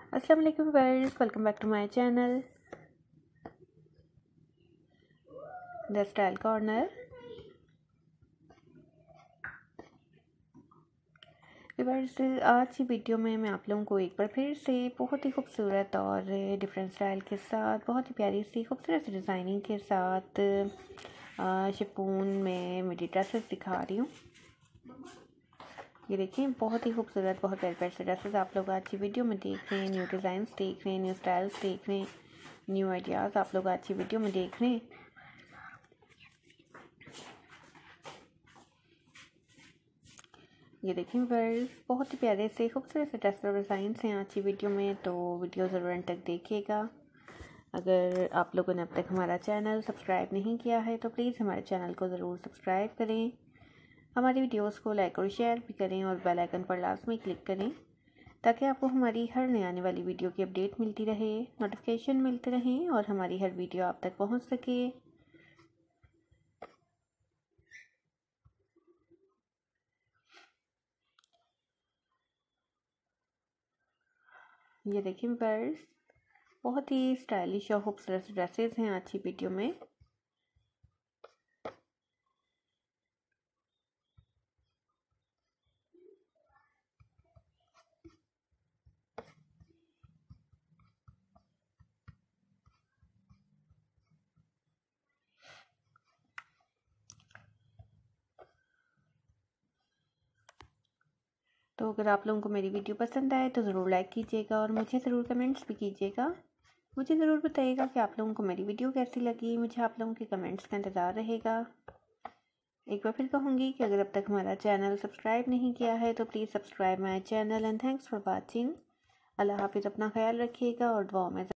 अस्सलाम वालेकुम viewers, welcome back to my channel the Style Corner. Viewers, आज की वीडियो में मैं आप लोगों को एक बार फिर से बहुत ही खूबसूरत और डिफरेंट स्टाइल के साथ, बहुत ही प्यारी सी खूबसूरत डिज़ाइनिंग के साथ शिफॉन में मिडी ड्रेसेस दिखा रही हूँ। ये देखिए, बहुत ही खूबसूरत, बहुत प्यारे प्यारे से ड्रेसेस आप लोग आज की वीडियो में देख रहे हैं। न्यू डिज़ाइंस देख रहे हैं, न्यू स्टाइल्स देख रहे हैं, न्यू आइडियाज़ आप लोग आज की वीडियो में देख रहे हैं। ये देखिए व्यूअर्स, बहुत ही प्यारे से खूबसूरत से ड्रेस और डिज़ाइंस हैं आज की वीडियो में, तो वीडियो ज़रूर अंत तक देखिएगा। अगर आप लोगों ने अब तक हमारा चैनल सब्सक्राइब नहीं किया है तो प्लीज़ हमारे चैनल को ज़रूर सब्सक्राइब करें, हमारी वीडियोस को लाइक और शेयर भी करें और बेल आइकन पर लाजमी क्लिक करें ताकि आपको हमारी हर नई आने वाली वीडियो की अपडेट मिलती रहे, नोटिफिकेशन मिलते रहें और हमारी हर वीडियो आप तक पहुंच सके। ये देखिए व्यूअर्स, बहुत ही स्टाइलिश और खूबसूरत ड्रेसेस हैं आज की वीडियो में। तो अगर आप लोगों को मेरी वीडियो पसंद आए तो ज़रूर लाइक कीजिएगा और मुझे ज़रूर कमेंट्स भी कीजिएगा। मुझे ज़रूर बताइएगा कि आप लोगों को मेरी वीडियो कैसी लगी। मुझे आप लोगों के कमेंट्स का इंतज़ार रहेगा। एक बार फिर कहूँगी कि अगर अब तक हमारा चैनल सब्सक्राइब नहीं किया है तो please subscribe my channel and thanks for watching. अल्लाह हाफिज़, अपना ख्याल रखिएगा और दुआ में